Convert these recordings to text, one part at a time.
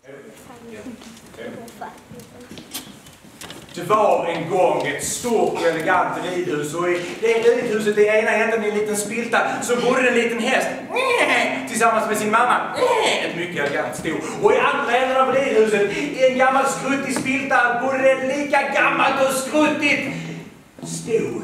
Det var en gång ett stort och elegant ridhus, och i det ridhuset i ena änden i en liten spilta så bodde en liten häst tillsammans med sin mamma, ett mycket elegant sto. Och i andra änden av ridhuset i en gammal skruttig spilta bodde det ett lika gammalt och skruttigt sto.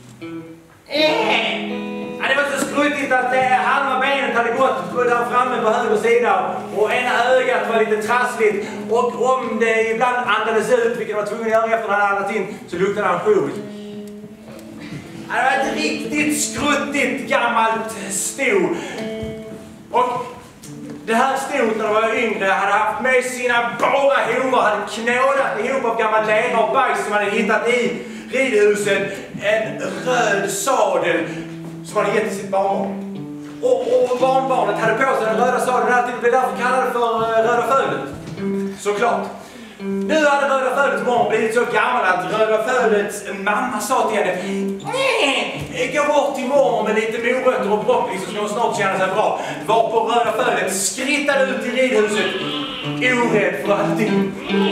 Ja, det var så skruttigt att halva benet hade gått där framme på höger sida och ena ögat var lite trassligt, och om det ibland andades ut, vilket var tvungen att göra efter att han andats in, så luktade han skjul. Ja, det var ett riktigt skruttigt gammalt sto. Och det här stod när de var yngre hade haft med sina bara hovar, hade knådat ihop av gammal lera och bajs som hade hittat i ridhuset en röd sadel som hade gett till sitt barnbarn. Och barnbarnet hade på sig den röda sadeln alltid, det blev därför kallade för Röda Fölet. Såklart. Nu hade Röda Fölets mormor blivit så gammal att Röda Fölets mamma sa till henne: gå bort till mormor med lite morötter och broccoli så ska hon snart känna sig bra. Varpå Röda Fölet skrittade ut i ridhuset, orädd för allting.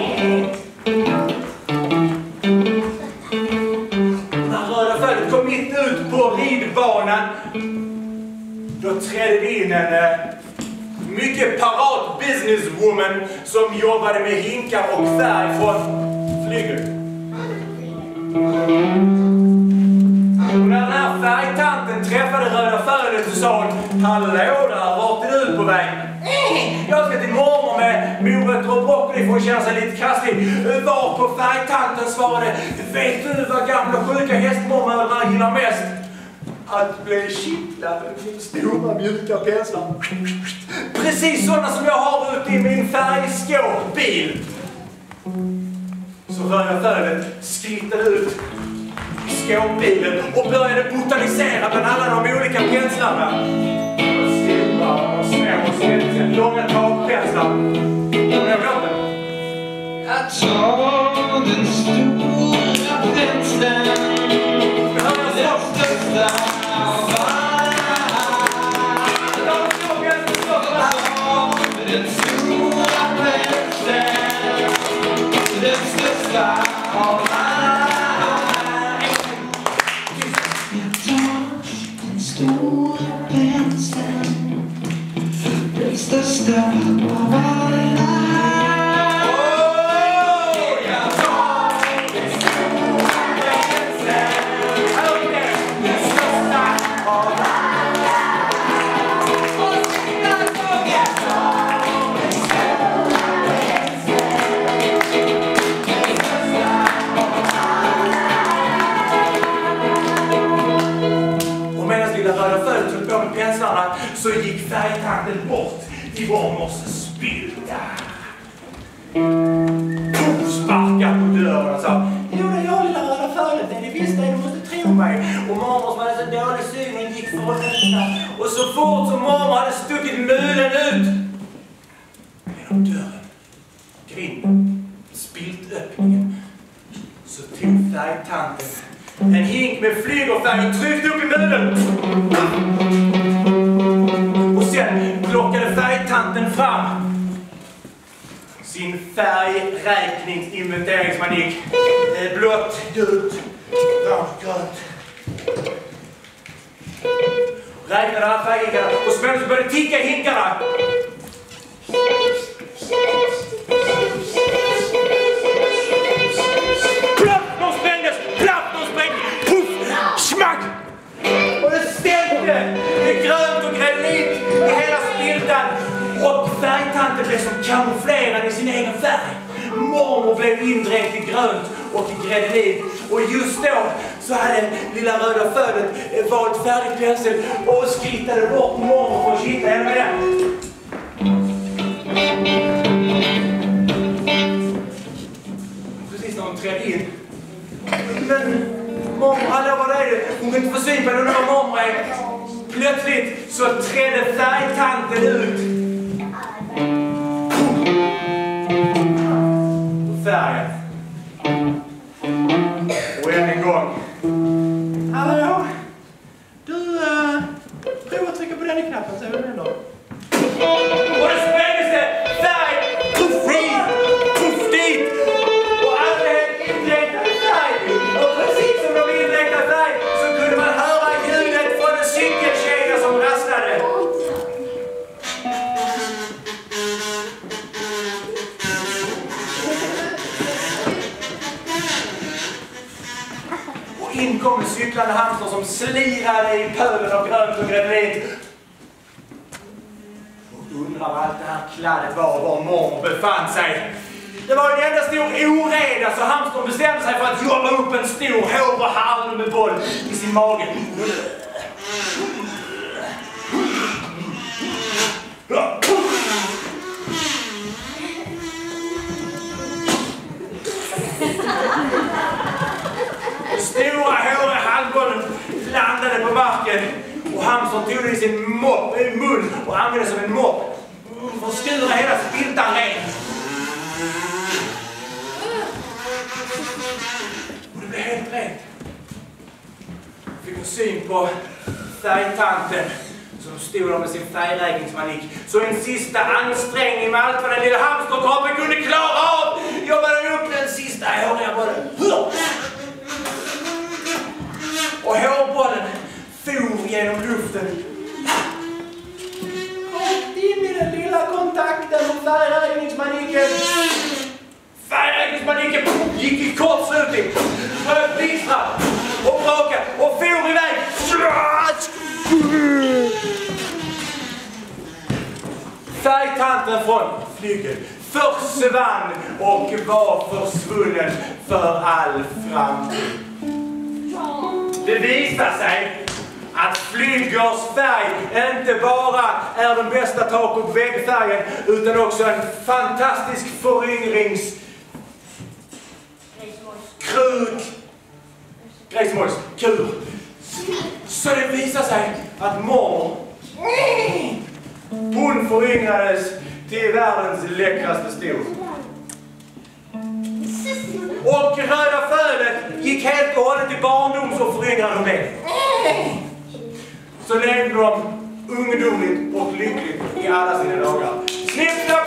Kom mitt ut på ridbanan. Då trädde det in en mycket parat businesswoman som jobbade med hinkar och färg från Flygel. Och när den här färgtanten träffade Röda Fölet så sa hon: hallå där, vart är du på väg? Jag ska till mormor med morötter och broccoli för att känna sig lite krasslig. Var på färgtanten svarade: vet du vad gamla sjuka hästmormödrar gillar mest? Att bli kittlad med stora mjuka penslar. Precis sådana som jag har ute i min färgskåpbil. Så Röda Fölet skrittade ut i skåpbilen och började botanisera bland alla de olika penslarna. Stora och små och svettiga, långa takpenslar. Kommer jag ihåg den? Jag tar den stora penseln, den största av alla. Den stora penseln, den största av alla. Jag tar den stora penseln, den största av alla. Så gick färgtanten bort till mormors spilta. Sparkade på dörren och sa: jo, det är jag, lilla Röda Fölet. Det visste jag, du måste tro mig. Och mormor som hade så dålig syn gick för att öppna. Och så fort som mormor hade stuckit mulen ut genom dörren, grinden, spiltöppningen, så tog färgtanten en hink med flygerfärg och tryckte upp i mulen. Sen plockade färgtanten fram sin färgräkningsinventeringsmanik. Blått, gult, grönt. Räknade alla färghinkarna och småningom började ticka i hinkarna. Plapp, de sprängdes! Plapp, de sprängdes! Puff! Smack! Och det stämde! Det är grönt och granit i hela spiltan. Och färgtanten blev som kamouflerad i sin egen färg. Mormor blev indränkt i grönt och i granit. Och just då så hade lilla Röda Fölet valt färdig pensel och skrittade bort mormor för att kitta henne med den. Precis när hon trädde in. Men mormor, hallå, vad är det? Hon kunde inte få syn på henne, undrar vad mormor är. Plötsligt så trädde färgtanten ut. Färgen. Och än en gång. Hallå? Du, prova att trycka på den i knappen så är det ändå. Och det sprängdes det! Färg! Puff! in kom en cyklande hamster som slirade i pölen och grönt och gräddligt. Och undrar vad allt det här kladdet var mormor befann sig. Det var ju en enda stor oreda så hamstern bestämde sig för att jobba upp en stor hår- och halmboll i sin mage. Stora håriga halmbollen landade på marken och hamstern tog det i sin mun och använde det som en mopp för att skura hela spiltan ren. Och det blev helt rent. Fick en syn på färgtanten som stod där med sin färgräkningsmanik. Så en sista ansträngning med allt vad den lilla hamsterkroppen kunde klara av jobbade upp den sista håriga bollen. Och hårbollen for genom luften. Rakt in i den lilla kontakten med färgräkningsmaniken. Färgräkningsmaniken gick i kortslutning. Började blixtra och bråka och for iväg. Färgtanten från flyget försvann och var försvunnen för all framtid. Det visar sig att Flyggers färg inte bara är den bästa tak- och väggfärgen utan också en fantastisk föryngringskur. Så det visar sig att mormor, hon föryngrades till världens läckraste stor. Och röda fölet gick helt och hållet till barndoms och föryngrade de det. Så levde de ungdomligt och lyckligt i alla sina dagar. Snipp,